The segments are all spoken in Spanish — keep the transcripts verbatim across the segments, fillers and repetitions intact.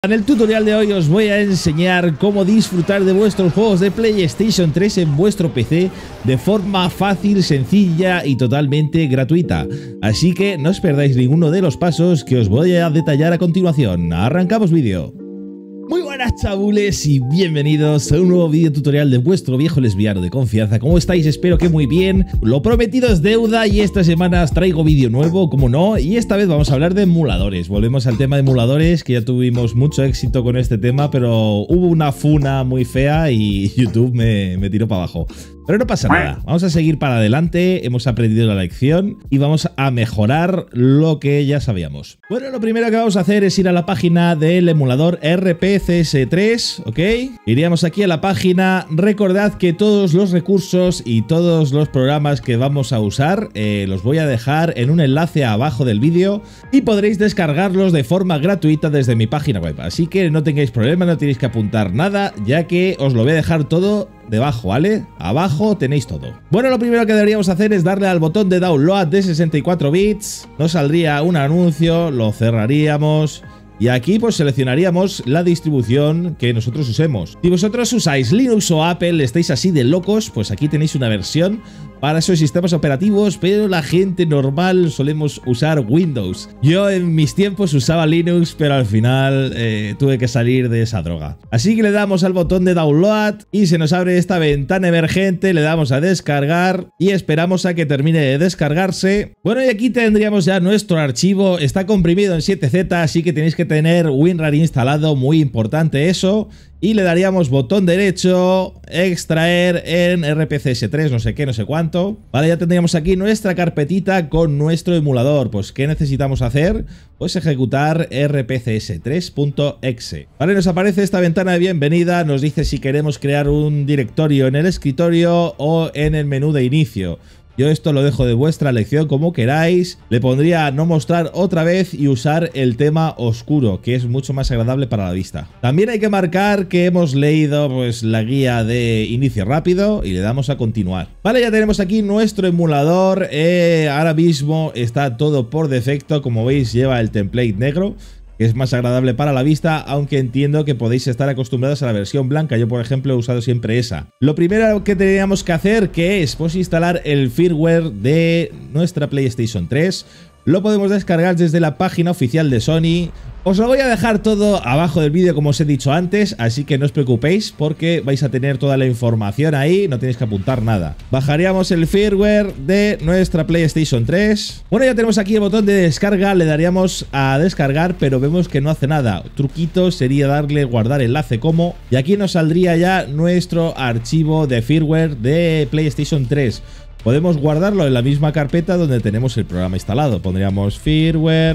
En el tutorial de hoy os voy a enseñar cómo disfrutar de vuestros juegos de PlayStation tres en vuestro P C de forma fácil, sencilla y totalmente gratuita. Así que no os perdáis ninguno de los pasos que os voy a detallar a continuación. ¡Arrancamos vídeo! Muy buenas chabules y bienvenidos a un nuevo vídeo tutorial de vuestro viejo lesbiano de confianza. ¿Cómo estáis? Espero que muy bien. Lo prometido es deuda y esta semana os traigo vídeo nuevo, como no, y esta vez vamos a hablar de emuladores. Volvemos al tema de emuladores, que ya tuvimos mucho éxito con este tema, pero hubo una funa muy fea y YouTube me, me tiró para abajo. Pero no pasa nada, vamos a seguir para adelante, hemos aprendido la lección y vamos a mejorar lo que ya sabíamos. Bueno, lo primero que vamos a hacer es ir a la página del emulador R P C S tres, ¿ok? Iríamos aquí a la página, recordad que todos los recursos y todos los programas que vamos a usar eh, los voy a dejar en un enlace abajo del vídeo y podréis descargarlos de forma gratuita desde mi página web, así que no tengáis problema, no tenéis que apuntar nada, ya que os lo voy a dejar todo debajo, ¿vale? Abajo tenéis todo. Bueno, lo primero que deberíamos hacer es darle al botón de download de sesenta y cuatro bits. Nos saldría un anuncio, lo cerraríamos y aquí pues seleccionaríamos la distribución que nosotros usemos. Si vosotros usáis Linux o Apple, estáis así de locos, pues aquí tenéis una versión para esos sistemas operativos, pero la gente normal solemos usar Windows. Yo en mis tiempos usaba Linux, pero al final eh, tuve que salir de esa droga. Así que le damos al botón de download y se nos abre esta ventana emergente, le damos a descargar y esperamos a que termine de descargarse. Bueno, y aquí tendríamos ya nuestro archivo, está comprimido en siete Z, así que tenéis que tener WinRAR instalado, muy importante eso. Y le daríamos botón derecho, extraer en R P C S tres, no sé qué, no sé cuánto. Vale, ya tendríamos aquí nuestra carpetita con nuestro emulador. Pues, ¿qué necesitamos hacer? Pues ejecutar R P C S tres punto E X E. Vale, nos aparece esta ventana de bienvenida, nos dice si queremos crear un directorio en el escritorio o en el menú de inicio. Yo esto lo dejo de vuestra elección como queráis. Le pondría no mostrar otra vez y usar el tema oscuro, que es mucho más agradable para la vista. También hay que marcar que hemos leído pues la guía de inicio rápido y le damos a continuar. Vale, ya tenemos aquí nuestro emulador. Eh, ahora mismo está todo por defecto. Como veis, lleva el template negro, que es más agradable para la vista, aunque entiendo que podéis estar acostumbrados a la versión blanca. Yo, por ejemplo, he usado siempre esa. Lo primero que teníamos que hacer, que es pues instalar el firmware de nuestra PlayStation tres. Lo podemos descargar desde la página oficial de Sony. Os lo voy a dejar todo abajo del vídeo, como os he dicho antes, así que no os preocupéis porque vais a tener toda la información ahí, no tenéis que apuntar nada. Bajaríamos el firmware de nuestra PlayStation tres. Bueno, ya tenemos aquí el botón de descarga, le daríamos a descargar, pero vemos que no hace nada. Truquito sería darle guardar enlace como, y aquí nos saldría ya nuestro archivo de firmware de PlayStation tres. Podemos guardarlo en la misma carpeta donde tenemos el programa instalado. Pondríamos firmware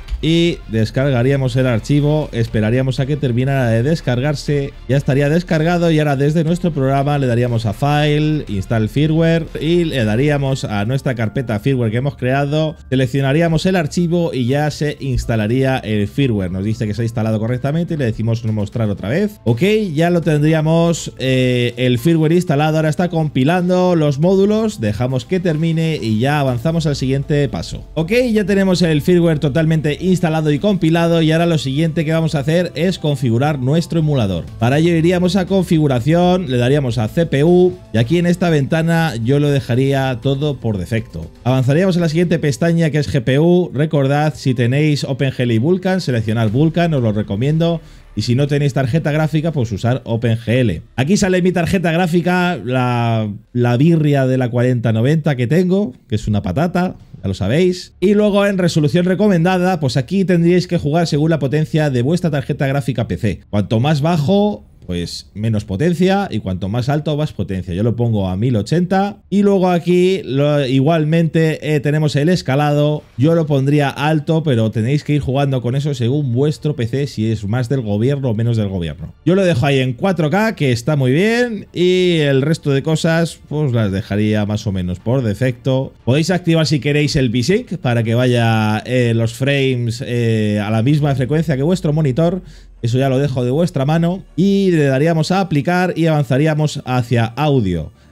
y descargaríamos el archivo, esperaríamos a que terminara de descargarse, ya estaría descargado y ahora desde nuestro programa le daríamos a File, Install Firmware y le daríamos a nuestra carpeta firmware que hemos creado, seleccionaríamos el archivo y ya se instalaría el firmware. Nos dice que se ha instalado correctamente y le decimos no mostrar otra vez. Ok, ya lo tendríamos eh, el firmware instalado, ahora está compilando los módulos, dejamos que termine y ya avanzamos al siguiente paso. Ok, ya tenemos el firmware totalmente instalado y compilado y ahora lo siguiente que vamos a hacer es configurar nuestro emulador. Para ello iríamos a configuración, le daríamos a C P U y aquí en esta ventana yo lo dejaría todo por defecto. Avanzaríamos a la siguiente pestaña que es G P U. Recordad, si tenéis OpenGL y Vulkan, seleccionad Vulkan, os lo recomiendo. Y si no tenéis tarjeta gráfica, pues usar OpenGL. Aquí sale mi tarjeta gráfica, la, la birria de la cuarenta noventa que tengo, que es una patata, ya lo sabéis. Y luego en resolución recomendada, pues aquí tendríais que jugar según la potencia de vuestra tarjeta gráfica P C. Cuanto más bajo, pues menos potencia, y cuanto más alto, más potencia. Yo lo pongo a mil ochenta y luego aquí lo, igualmente eh, tenemos el escalado. Yo lo pondría alto, pero tenéis que ir jugando con eso según vuestro P C, si es más del gobierno o menos del gobierno. Yo lo dejo ahí en cuatro K, que está muy bien, y el resto de cosas pues las dejaría más o menos por defecto. Podéis activar si queréis el V-Sync para que vaya eh, los frames eh, a la misma frecuencia que vuestro monitor. Eso ya lo dejo de vuestra mano y le daríamos a aplicar y avanzaríamos hacia audio.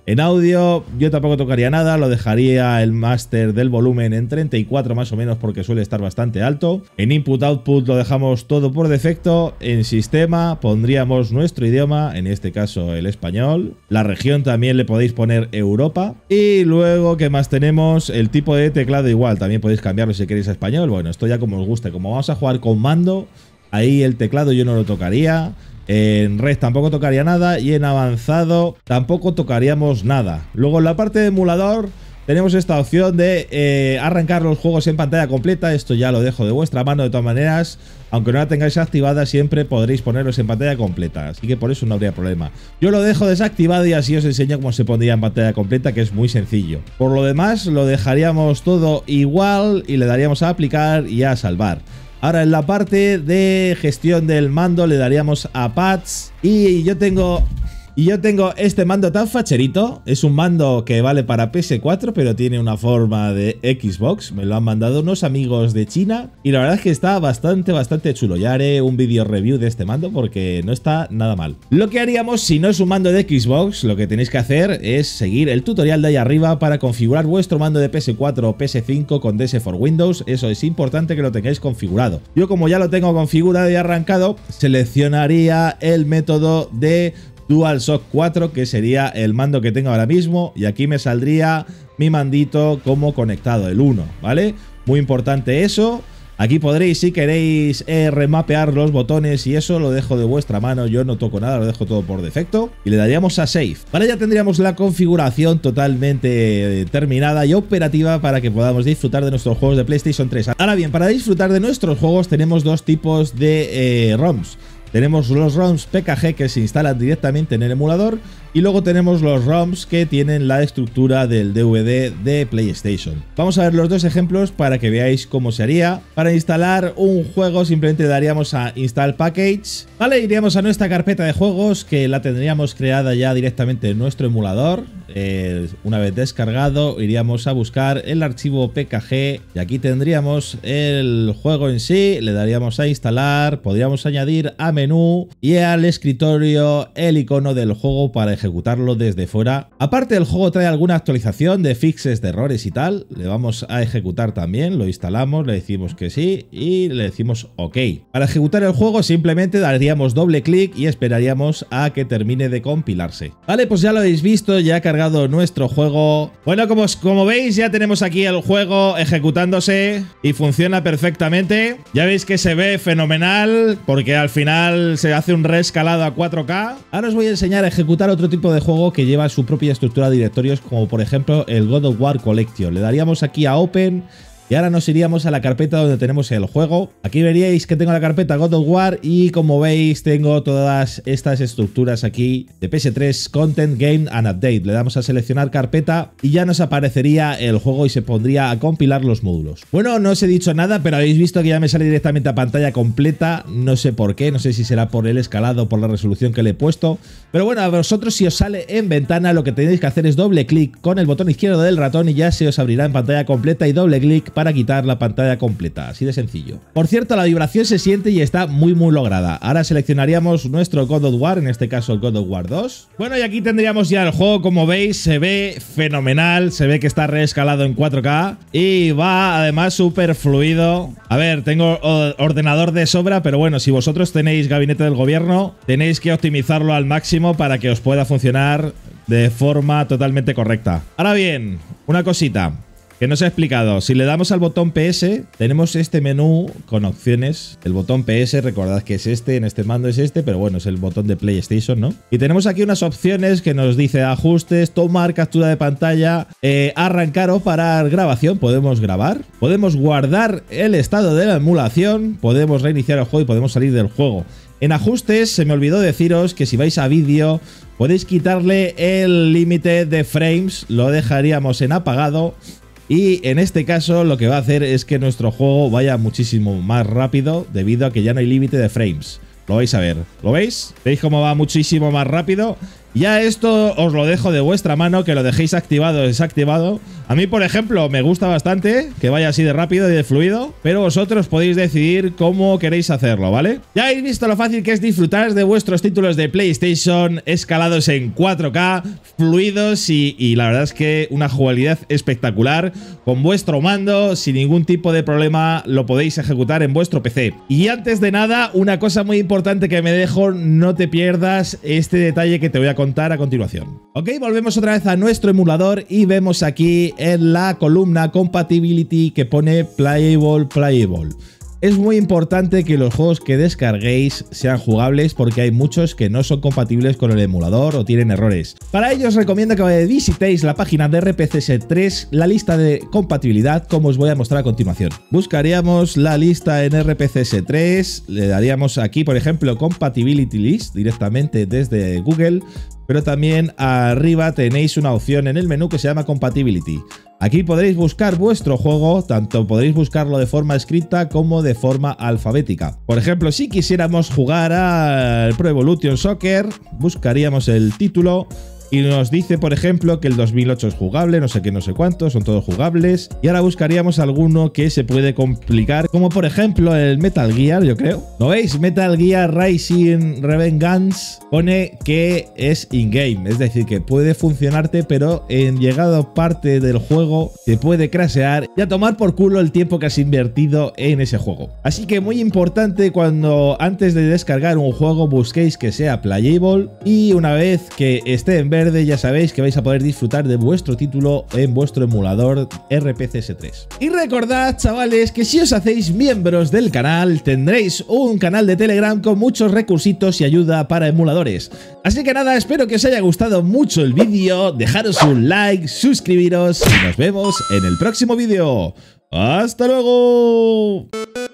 En audio yo tampoco tocaría nada, lo dejaría el máster del volumen en treinta y cuatro más o menos porque suele estar bastante alto. En input-output lo dejamos todo por defecto. En sistema pondríamos nuestro idioma, en este caso el español. La región también le podéis poner Europa. Y luego, ¿qué más tenemos? El tipo de teclado igual, también podéis cambiarlo si queréis a español. Bueno, esto ya como os guste. Como vamos a jugar con mando, ahí el teclado yo no lo tocaría. En red tampoco tocaría nada y en avanzado tampoco tocaríamos nada. Luego en la parte de emulador tenemos esta opción de eh, arrancar los juegos en pantalla completa. Esto ya lo dejo de vuestra mano de todas maneras. Aunque no la tengáis activada, siempre podréis ponerlos en pantalla completa. Así que por eso no habría problema. Yo lo dejo desactivado y así os enseño cómo se pondría en pantalla completa, que es muy sencillo. Por lo demás, lo dejaríamos todo igual y le daríamos a aplicar y a salvar. Ahora en la parte de gestión del mando le daríamos a pads y yo tengo... Y yo tengo este mando tan facherito. Es un mando que vale para P S cuatro, pero tiene una forma de Xbox. Me lo han mandado unos amigos de China y la verdad es que está bastante, bastante chulo. Ya haré un vídeo review de este mando porque no está nada mal. Lo que haríamos si no es un mando de Xbox, lo que tenéis que hacer es seguir el tutorial de ahí arriba para configurar vuestro mando de P S cuatro o P S cinco con D S for Windows. Eso es importante que lo tengáis configurado. Yo como ya lo tengo configurado y arrancado, seleccionaría el método de DualShock cuatro, que sería el mando que tengo ahora mismo, y aquí me saldría mi mandito como conectado, el uno, ¿vale? Muy importante eso. Aquí podréis, si queréis, eh, remapear los botones y eso lo dejo de vuestra mano. Yo no toco nada, lo dejo todo por defecto. Y le daríamos a Save. Vale, ya tendríamos la configuración totalmente eh, terminada y operativa para que podamos disfrutar de nuestros juegos de PlayStation tres. Ahora bien, para disfrutar de nuestros juegos tenemos dos tipos de eh, ROMs. Tenemos los ROMs P K G que se instalan directamente en el emulador y luego tenemos los ROMs que tienen la estructura del D V D de PlayStation. Vamos a ver los dos ejemplos para que veáis cómo se haría. Para instalar un juego simplemente daríamos a Install Package. Vale, iríamos a nuestra carpeta de juegos que la tendríamos creada ya directamente en nuestro emulador. Eh, una vez descargado iríamos a buscar el archivo P K G y aquí tendríamos el juego en sí. Le daríamos a instalar, podríamos añadir a menú y al escritorio el icono del juego para ejecutarlo desde fuera. Aparte, el juego trae alguna actualización de fixes de errores y tal. Le vamos a ejecutar también, lo instalamos, le decimos que sí y le decimos OK. Para ejecutar el juego simplemente daríamos doble clic y esperaríamos a que termine de compilarse. Vale, pues ya lo habéis visto, ya ha cargado nuestro juego. Bueno, como, como veis ya tenemos aquí el juego ejecutándose y funciona perfectamente. Ya veis que se ve fenomenal porque al final se hace un reescalado a cuatro K. Ahora os voy a enseñar a ejecutar otro tipo de juego que lleva su propia estructura de directorios, como por ejemplo el God of War Collection. Le daríamos aquí a Open y ahora nos iríamos a la carpeta donde tenemos el juego. Aquí veríais que tengo la carpeta God of War y como veis tengo todas estas estructuras aquí de P S tres Content, Game and Update. Le damos a seleccionar carpeta y ya nos aparecería el juego y se pondría a compilar los módulos. Bueno, no os he dicho nada, pero habéis visto que ya me sale directamente a pantalla completa. No sé por qué, no sé si será por el escalado o por la resolución que le he puesto. Pero bueno, a vosotros si os sale en ventana lo que tenéis que hacer es doble clic con el botón izquierdo del ratón y ya se os abrirá en pantalla completa y doble clic para quitar la pantalla completa, así de sencillo. Por cierto, la vibración se siente y está muy muy lograda. Ahora seleccionaríamos nuestro God of War, en este caso el God of War dos. Bueno, y aquí tendríamos ya el juego, como veis, se ve fenomenal, se ve que está reescalado en cuatro K y va además súper fluido. A ver, tengo ordenador de sobra, pero bueno, si vosotros tenéis gabinete del gobierno, tenéis que optimizarlo al máximo para que os pueda funcionar de forma totalmente correcta. Ahora bien, una cosita que no os he explicado. Si le damos al botón P S, tenemos este menú con opciones. El botón P S, recordad que es este, en este mando es este, pero bueno, es el botón de PlayStation, ¿no? Y tenemos aquí unas opciones que nos dice ajustes, tomar captura de pantalla, eh, arrancar o parar grabación. Podemos grabar, podemos guardar el estado de la emulación, podemos reiniciar el juego y podemos salir del juego. En ajustes, se me olvidó deciros que si vais a vídeo, podéis quitarle el límite de frames, lo dejaríamos en apagado. Y en este caso lo que va a hacer es que nuestro juego vaya muchísimo más rápido debido a que ya no hay límite de frames. Lo vais a ver. ¿Lo veis? ¿Veis cómo va muchísimo más rápido? Ya esto os lo dejo de vuestra mano, que lo dejéis activado o desactivado. A mí, por ejemplo, me gusta bastante que vaya así de rápido y de fluido, pero vosotros podéis decidir cómo queréis hacerlo, ¿vale? Ya habéis visto lo fácil que es disfrutar de vuestros títulos de PlayStation escalados en cuatro K, fluidos y, y la verdad es que una jugabilidad espectacular. Con vuestro mando, sin ningún tipo de problema, lo podéis ejecutar en vuestro P C. Y antes de nada, una cosa muy importante que me dejo, no te pierdas este detalle que te voy a contar a continuación. Ok, volvemos otra vez a nuestro emulador y vemos aquí en la columna Compatibility que pone Playable, Playable. Es muy importante que los juegos que descarguéis sean jugables porque hay muchos que no son compatibles con el emulador o tienen errores. Para ello os recomiendo que visitéis la página de R P C S tres, la lista de compatibilidad, como os voy a mostrar a continuación. Buscaríamos la lista en R P C S tres, le daríamos aquí, por ejemplo, Compatibility List directamente desde Google, pero también arriba tenéis una opción en el menú que se llama Compatibility. Aquí podréis buscar vuestro juego, tanto podréis buscarlo de forma escrita como de forma alfabética. Por ejemplo, si quisiéramos jugar al Pro Evolution Soccer, buscaríamos el título y nos dice, por ejemplo, que el dos mil ocho es jugable, no sé qué, no sé cuánto, son todos jugables. Y ahora buscaríamos alguno que se puede complicar, como por ejemplo el Metal Gear, yo creo. ¿Lo veis? Metal Gear Rising Revengeance pone que es in-game, es decir, que puede funcionarte, pero en llegado parte del juego te puede crashear y a tomar por culo el tiempo que has invertido en ese juego. Así que muy importante, cuando antes de descargar un juego busquéis que sea playable, y una vez que esté en verde ya sabéis que vais a poder disfrutar de vuestro título en vuestro emulador R P C S tres. Y recordad, chavales, que si os hacéis miembros del canal tendréis un canal de Telegram con muchos recursitos y ayuda para emuladores. Así que nada, espero que os haya gustado mucho el vídeo, dejaros un like, suscribiros y nos vemos en el próximo vídeo. ¡Hasta luego!